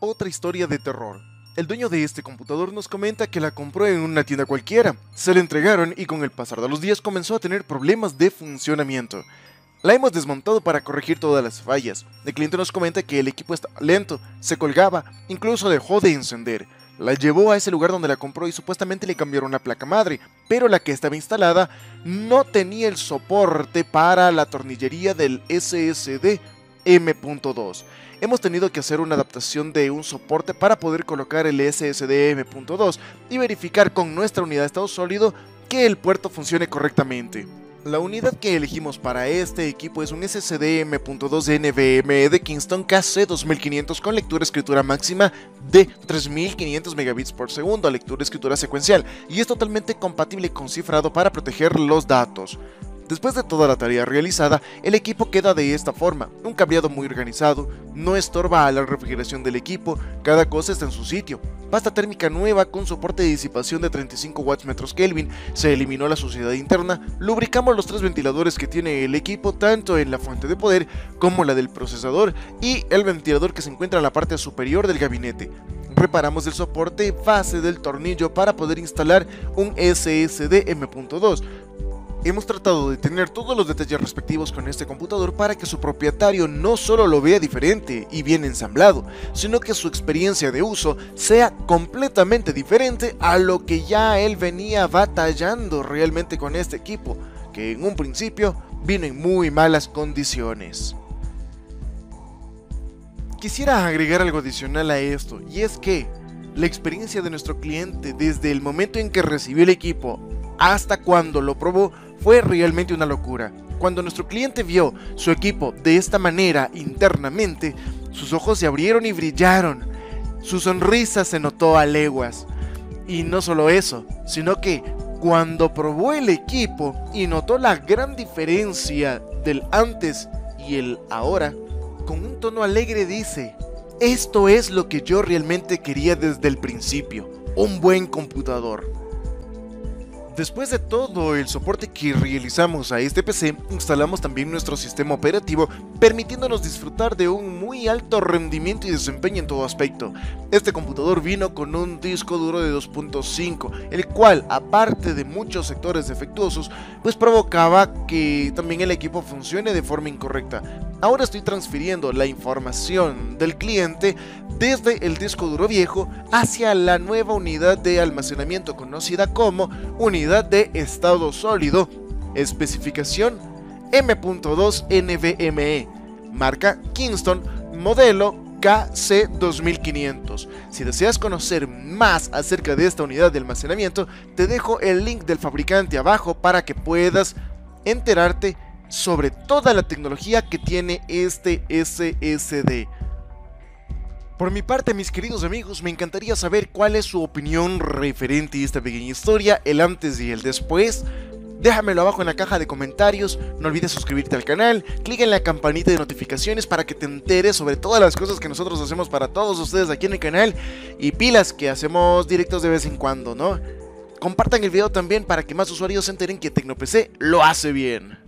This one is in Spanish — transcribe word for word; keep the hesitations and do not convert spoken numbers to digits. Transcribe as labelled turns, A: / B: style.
A: otra historia de terror. El dueño de este computador nos comenta que la compró en una tienda cualquiera, se la entregaron y con el pasar de los días comenzó a tener problemas de funcionamiento. La hemos desmontado para corregir todas las fallas. El cliente nos comenta que el equipo estaba lento, se colgaba, incluso dejó de encender. La llevó a ese lugar donde la compró y supuestamente le cambiaron la placa madre, pero la que estaba instalada no tenía el soporte para la tornillería del S S D M punto dos. Hemos tenido que hacer una adaptación de un soporte para poder colocar el S S D M punto dos y verificar con nuestra unidad de estado sólido que el puerto funcione correctamente. La unidad que elegimos para este equipo es un S S D M punto dos N V M E de Kingston K C dos mil quinientos con lectura-escritura máxima de tres mil quinientos megabits por segundo a lectura-escritura secuencial y es totalmente compatible con cifrado para proteger los datos. Después de toda la tarea realizada, el equipo queda de esta forma, un cableado muy organizado, no estorba a la refrigeración del equipo, cada cosa está en su sitio, pasta térmica nueva con soporte de disipación de treinta y cinco watts metros Kelvin, se eliminó la suciedad interna, lubricamos los tres ventiladores que tiene el equipo tanto en la fuente de poder como la del procesador y el ventilador que se encuentra en la parte superior del gabinete. Reparamos el soporte base del tornillo para poder instalar un S S D M punto dos. Hemos tratado de tener todos los detalles respectivos con este computador para que su propietario no solo lo vea diferente y bien ensamblado, sino que su experiencia de uso sea completamente diferente a lo que ya él venía batallando realmente con este equipo, que en un principio vino en muy malas condiciones. Quisiera agregar algo adicional a esto, y es que la experiencia de nuestro cliente desde el momento en que recibió el equipo hasta cuando lo probó fue realmente una locura. Cuando nuestro cliente vio su equipo de esta manera internamente, sus ojos se abrieron y brillaron, su sonrisa se notó a leguas. Y no solo eso, sino que cuando probó el equipo y notó la gran diferencia del antes y el ahora, con un tono alegre dice: esto es lo que yo realmente quería desde el principio, un buen computador. Después de todo el soporte que realizamos a este P C, instalamos también nuestro sistema operativo, permitiéndonos disfrutar de un muy alto rendimiento y desempeño en todo aspecto. Este computador vino con un disco duro de dos punto cinco, el cual, aparte de muchos sectores defectuosos, pues provocaba que también el equipo funcione de forma incorrecta. Ahora estoy transfiriendo la información del cliente desde el disco duro viejo hacia la nueva unidad de almacenamiento conocida como unidad de estado sólido, especificación M punto dos N V M E, marca Kingston, modelo K C dos mil quinientos. Si deseas conocer más acerca de esta unidad de almacenamiento, te dejo el link del fabricante abajo para que puedas enterarte sobre toda la tecnología que tiene este S S D. Por mi parte, mis queridos amigos, me encantaría saber cuál es su opinión referente a esta pequeña historia, el antes y el después. Déjamelo abajo en la caja de comentarios, no olvides suscribirte al canal, clica en la campanita de notificaciones para que te enteres sobre todas las cosas que nosotros hacemos para todos ustedes aquí en el canal, y pilas que hacemos directos de vez en cuando, ¿no? Compartan el video también para que más usuarios se enteren que TecnoPC lo hace bien.